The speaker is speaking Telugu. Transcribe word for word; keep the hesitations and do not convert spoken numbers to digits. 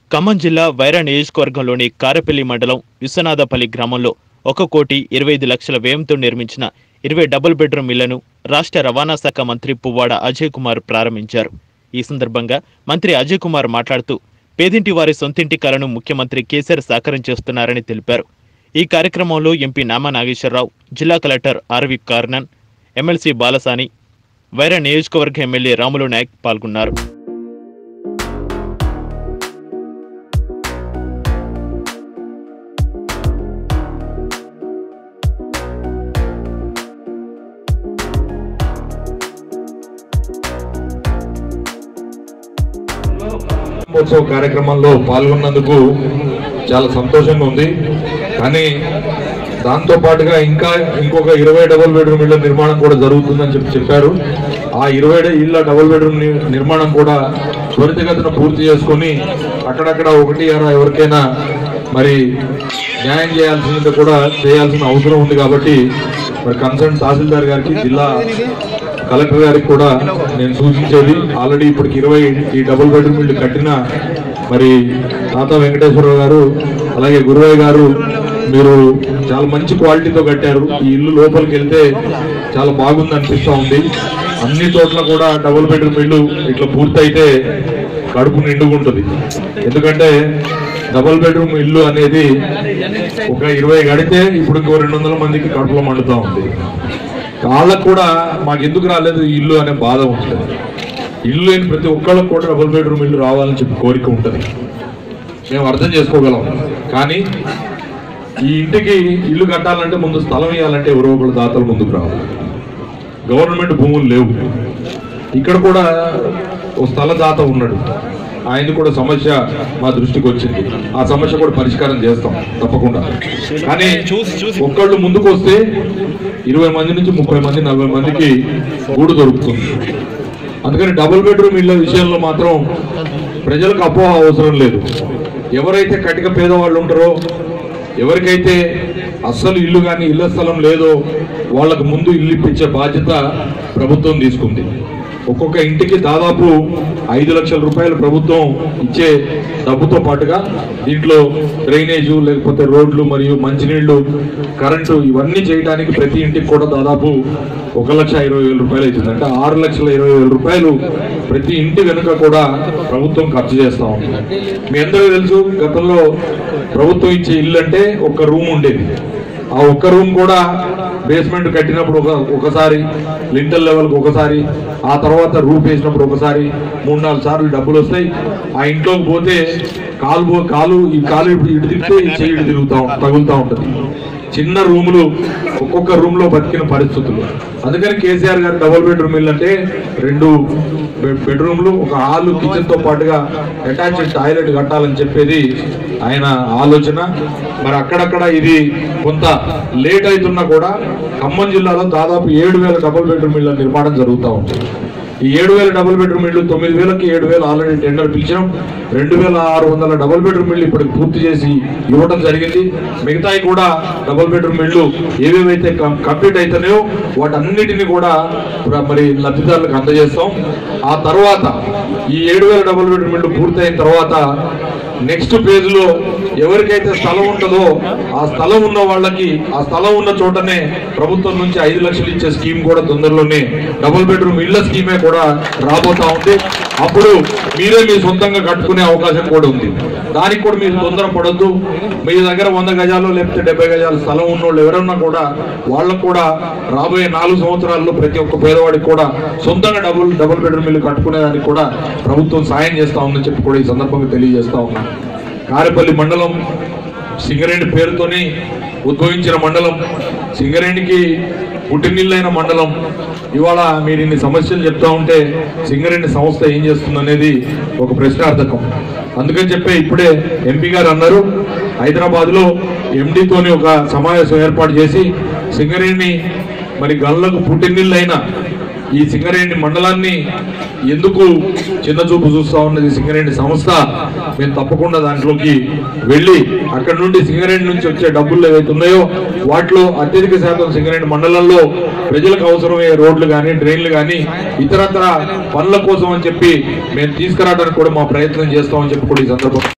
ఖమ్మం జిల్లా వైరా నియోజకవర్గంలోని కారెపల్లి మండలం విశ్వనాథపల్లి గ్రామంలో ఒక కోటి ఇరవై ఐదు లక్షల వ్యయంతో నిర్మించిన ఇరవై డబుల్ బెడ్రూమ్ ఇళ్లను రాష్ట్ర రవాణా శాఖ మంత్రి పువ్వాడ అజయ్ కుమార్ ప్రారంభించారు. ఈ సందర్భంగా మంత్రి అజయ్ కుమార్ మాట్లాడుతూ పేదింటి వారి సొంతింటి కలను ముఖ్యమంత్రి కేసీఆర్ సాకారం చేస్తున్నారని తెలిపారు. ఈ కార్యక్రమంలో ఎంపీ నామా నాగేశ్వరరావు, జిల్లా collector R V Karnan, MLC Balasani, Wyra నియోజకవర్గ ఎమ్మెల్యే రాములు నాయక్ పాల్గొన్నారు. ఉత్సవ కార్యక్రమంలో పాల్గొన్నందుకు చాలా సంతోషంగా ఉంది. కానీ దాంతో పాటుగా ఇంకా ఇంకొక ఇరవై డబుల్ బెడ్రూమ్ ఇళ్ల నిర్మాణం కూడా జరుగుతుందని చెప్పి చెప్పారు. ఆ ఇరవై ఇళ్ల డబుల్ బెడ్రూమ్ నిర్మాణం కూడా త్వరితగతిన పూర్తి చేసుకొని అక్కడక్కడ ఒకటి అరా ఎవరికైనా మరి న్యాయం చేయాల్సింది కూడా చేయాల్సిన అవసరం ఉంది. కాబట్టి మరి కన్సర్న్ తహసీల్దార్ గారికి, జిల్లా కలెక్టర్ గారికి కూడా నేను సూచించేది, ఆల్రెడీ ఇప్పటికి ఇరవై ఈ డబుల్ బెడ్రూమ్ ఇల్లు కట్టిన మరి తాత వెంకటేశ్వరరావు గారు, అలాగే గురువయ్య గారు, మీరు చాలా మంచి క్వాలిటీతో కట్టారు. ఈ ఇల్లు లోపలికి వెళ్తే చాలా బాగుంది అనిపిస్తూ ఉంది. అన్ని చోట్ల కూడా డబుల్ బెడ్రూమ్ ఇల్లు ఇట్లా పూర్తయితే కడుపు నిండుకుంటుంది. ఎందుకంటే డబుల్ బెడ్రూమ్ ఇల్లు అనేది ఒక ఇరవై గడితే ఇప్పుడు ఇంకో రెండు వందల మందికి కడుపులో మండుతూ ఉంది. వాళ్ళకు కూడా మాకు ఎందుకు రాలేదు ఈ ఇల్లు అనే బాధ ఉంటుంది. ఇల్లు లేని ప్రతి ఒక్కళ్ళకు కూడా డబుల్ బెడ్రూమ్ ఇల్లు రావాలని చెప్పి కోరిక ఉంటుంది. మేము అర్థం చేసుకోగలం. కానీ ఈ ఇంటికి ఇల్లు కట్టాలంటే ముందు స్థలం ఇవ్వాలంటే ఎవరో ఒకళ్ళు దాతలు ముందుకు రావాలి. గవర్నమెంట్ భూములు లేవు. ఇక్కడ కూడా ఓ స్థల దాత ఉన్నాడు, ఆయనది కూడా సమస్య మా దృష్టికి వచ్చింది. ఆ సమస్య కూడా పరిష్కారం చేస్తాం తప్పకుండా. కానీ ఒక్కళ్ళు ముందుకు వస్తే ఇరవై మంది నుంచి ముప్పై మంది నలభై మందికి గూడు దొరుకుతుంది. అందుకని డబుల్ బెడ్రూమ్ ఇళ్ళ విషయంలో మాత్రం ప్రజలకు అపోహ అవసరం లేదు. ఎవరైతే కటిక పేదవాళ్ళు ఉంటారో, ఎవరికైతే అస్సలు ఇల్లు కానీ ఇళ్ల స్థలం లేదో వాళ్ళకు ముందు ఇల్లు ఇప్పించే బాధ్యత ప్రభుత్వం తీసుకుంది. ఒక్కొక్క ఇంటికి దాదాపు ఐదు లక్షల రూపాయలు ప్రభుత్వం ఇచ్చే డబ్బుతో పాటుగా దీంట్లో డ్రైనేజు, లేకపోతే రోడ్లు మరియు మంచినీళ్లు, కరెంటు ఇవన్నీ చేయడానికి ప్రతి ఇంటికి కూడా దాదాపు ఒక లక్ష ఇరవై వేల రూపాయలు అవుతుంది. అంటే ఆరు లక్షల ఇరవై వేల రూపాయలు ప్రతి ఇంటి వెనుక కూడా ప్రభుత్వం ఖర్చు చేస్తూ ఉంది. మీ అందరికీ తెలుసు, గతంలో ప్రభుత్వం ఇచ్చే ఇల్లు అంటే ఒక్క రూమ్ ఉండేది. ఆ ఒక్క రూమ్ కూడా బేస్మెంట్ కట్టినప్పుడు ఒక ఒకసారి, లింటల్ లెవెల్కి ఒకసారి, ఆ తర్వాత రూఫ్ వేసినప్పుడు ఒకసారి, మూడు నాలుగు సార్లు డబ్బులు వస్తాయి. ఆ ఇంట్లోకి పోతే కాలు కాలు ఈ కాలు ఇటు తిరిగితే ఈ చెయ్యి ఇటు తిరుగుతూ తగులుతూ ఉంటుంది. చిన్న రూములు, ఒక్కొక్క రూమ్ లో బతికిన పరిస్థితులు. అందుకని కేసీఆర్ గారు డబుల్ బెడ్రూమ్ ఇల్లు అంటే రెండు బెడ్రూమ్లు, ఒక హాల్, కిచెన్ తో పాటుగా అటాచ్డ్ టాయిలెట్ కట్టాలని చెప్పేది ఆయన ఆలోచన. మరి అక్కడక్కడ ఇది కొంత లేట్ అవుతున్నా కూడా ఖమ్మం జిల్లాలో దాదాపు ఏడు వేల డబుల్ బెడ్రూమ్ ఇళ్ల నిర్మాణం జరుగుతూ ఉంటుంది. ఈ ఏడు వేల డబుల్ బెడ్రూమ్ ఇళ్ళు తొమ్మిది వేలకి ఏడు వేలు ఆల్రెడీ టెండర్ పిలిచాం. రెండు వేల ఆరు వందల డబుల్ బెడ్రూమ్ ఇళ్ళు ఇప్పటికి పూర్తి చేసి ఇవ్వడం జరిగింది. మిగతాయి కూడా డబుల్ బెడ్రూమ్ ఇళ్ళు ఏవేవైతే కంప్లీట్ అవుతున్నాయో వాటన్నిటిని కూడా మరి లబ్ధిదారులకు అందజేస్తాం. ఆ తర్వాత ఈ ఏడు వేల డబుల్ బెడ్రూమ్ ఇళ్ళు పూర్తయిన తర్వాత నెక్స్ట్ ఫేజ్ లో ఎవరికైతే స్థలం ఉంటుందో ఆ స్థలం ఉన్న వాళ్ళకి ఆ స్థలం ఉన్న చోటనే ప్రభుత్వం నుంచి ఐదు లక్షలు ఇచ్చే స్కీమ్ కూడా తొందరలోనే డబుల్ బెడ్రూమ్ ఇళ్ల స్కీమే కూడా రాబోతా ఉంది. అప్పుడు మీరే మీ సొంతంగా కట్టుకునే అవకాశం కూడా ఉంది. దానికి కూడా మీరు తొందర పడొద్దు. మీ దగ్గర వంద గజాలు లేకపోతే డెబ్బై గజాలు స్థలం ఉన్నోళ్ళు ఎవరన్నా కూడా వాళ్ళకు కూడా రాబోయే నాలుగు సంవత్సరాల్లో ప్రతి ఒక్క పేదవాడికి కూడా సొంతంగా డబుల్ డబుల్ బెడ్రూమ్ ఇల్లు కట్టుకునేదానికి కూడా ప్రభుత్వం సాయం చేస్తా ఉందని చెప్పి కూడా ఈ సందర్భంగా తెలియజేస్తా ఉన్నాం. కారెపల్లి మండలం సింగరేణి పేరుతోని ఉద్భవించిన మండలం, సింగరేణికి పుట్టినిల్లైన మండలం. ఇవాళ మీరు ఇన్ని సమస్యలు చెప్తా ఉంటే సింగరేణి సంస్థ ఏం చేస్తుంది అనేది ఒక ప్రశ్నార్థకం. అందుకని చెప్పే ఇప్పుడే ఎంపీ గారు అన్నారు, హైదరాబాద్ లో ఎండీతోని ఒక సమావేశం ఏర్పాటు చేసి సింగరేణి మరి గల్లకు పుట్టినిల్లైన ఈ సింగరేణి మండలాన్ని ఎందుకు చిన్న చూపు చూస్తా ఉన్నది సింగరేణి సంస్థ, మేము తప్పకుండా దాంట్లోకి వెళ్ళి అక్కడ నుండి సింగరేణి నుంచి వచ్చే డబ్బులు ఏవైతే ఉన్నాయో వాటిలో అత్యధిక శాతం సింగరేణి మండలంలో ప్రజలకు అవసరమయ్యే రోడ్లు కానీ డ్రైన్లు కానీ ఇతరత్ర పనుల కోసం అని చెప్పి మేము తీసుకురావడానికి కూడా మా ప్రయత్నం చేస్తామని చెప్పి కూడా ఈ సందర్భంగా